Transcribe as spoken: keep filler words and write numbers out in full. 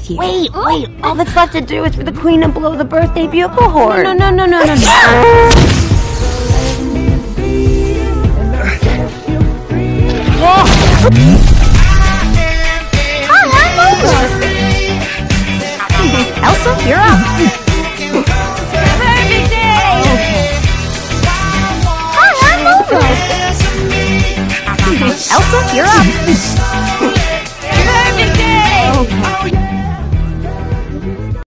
with you. Wait, wait. All that's left to do is for the queen to blow the birthday bugle horn. No, no, no, no, no, no. Elsa, you're up. Perfect day! Hi, I'm Elsa. Elsa, you're up.